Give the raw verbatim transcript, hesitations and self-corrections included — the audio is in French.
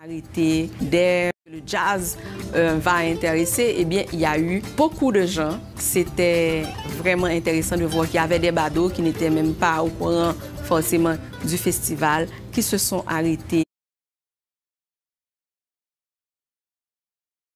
Arrêté dès que le jazz euh, va intéresser, eh bien, il y a eu beaucoup de gens. C'était vraiment intéressant de voir qu'il y avait des badauds qui n'étaient même pas au courant forcément du festival, qui se sont arrêtés.